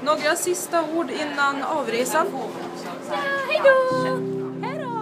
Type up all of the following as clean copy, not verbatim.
Några sista ord innan avresan? Ja, hej då! Hej då!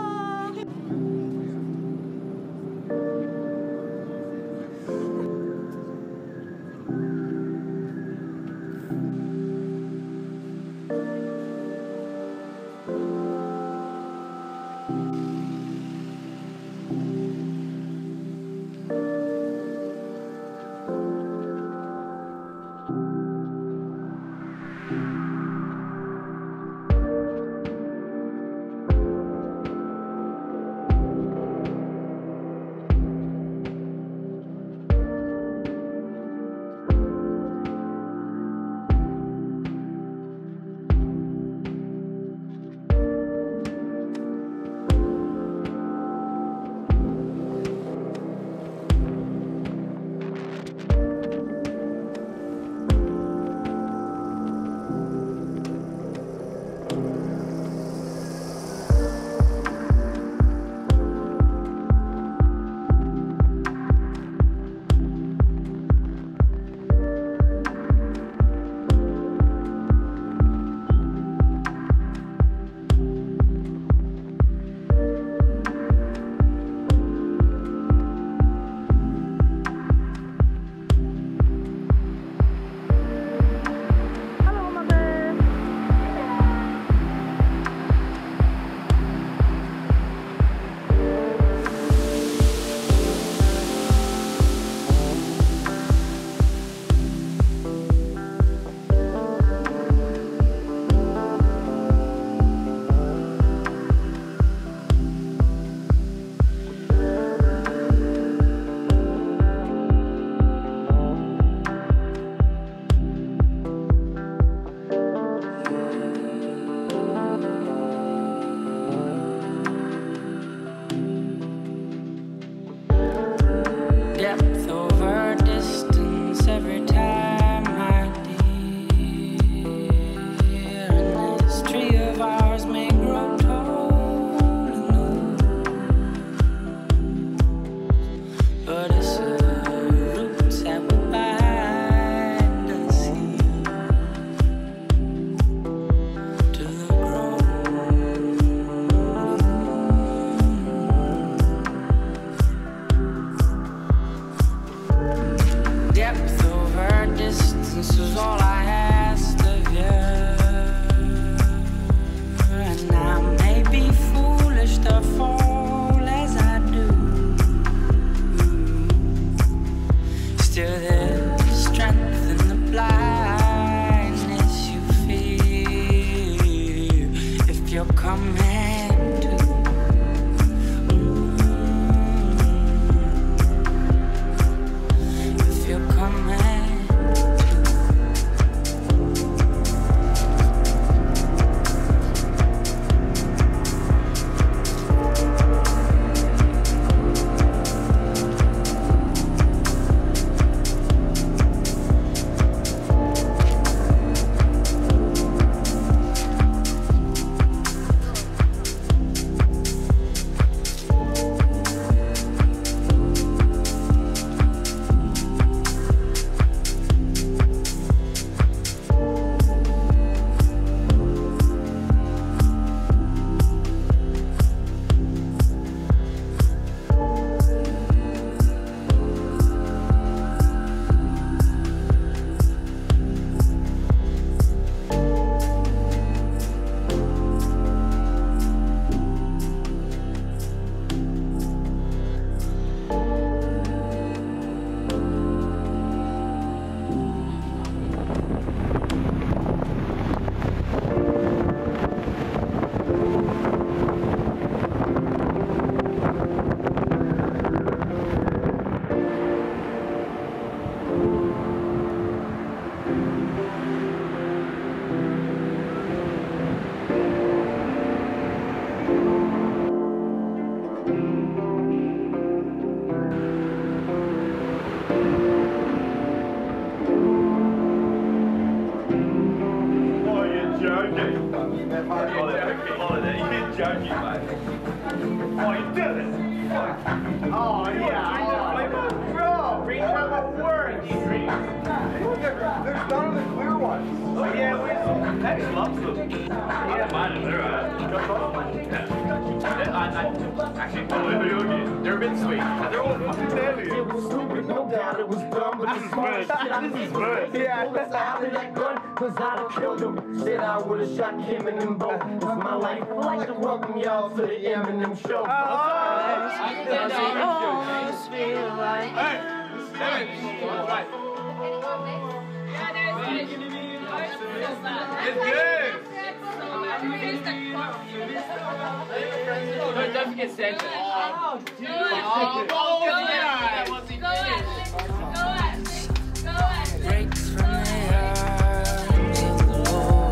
joking, mate. Oh, you did it. Oh, yeah. Bro, bring word, There's none of the clear ones. Oh yeah, Max loves them. I don't mind them. They're actually video games. They're a bit sweet. They're all fucking deadly. It was stupid, no doubt it was dumb, but this is good. Yeah. Cause I'd have killed him. Said I would have shot him and them both. It's my life. I'd like to welcome y'all to the Eminem show. It's good. Don't forget Santa. Breaks from the arms of the Lord.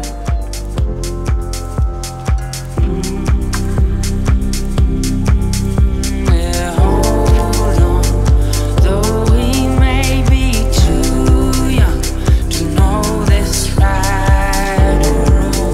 Yeah, hold on. Though we may be too young to know this right or wrong.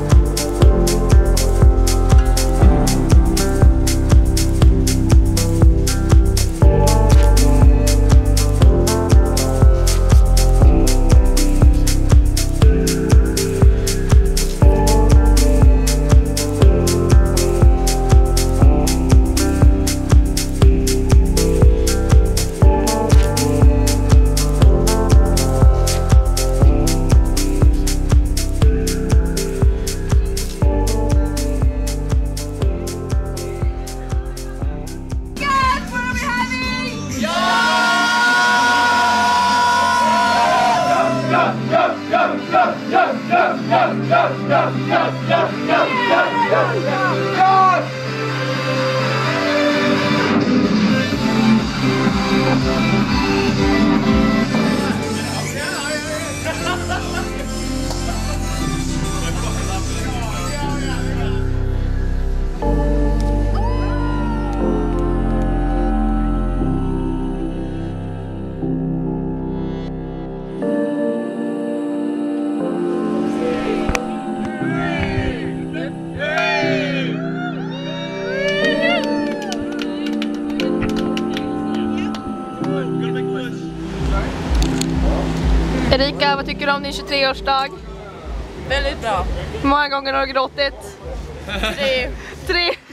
Erika, vad tycker du om din 23-årsdag? Väldigt bra. Hur många gånger har du gråtit? 3. 3.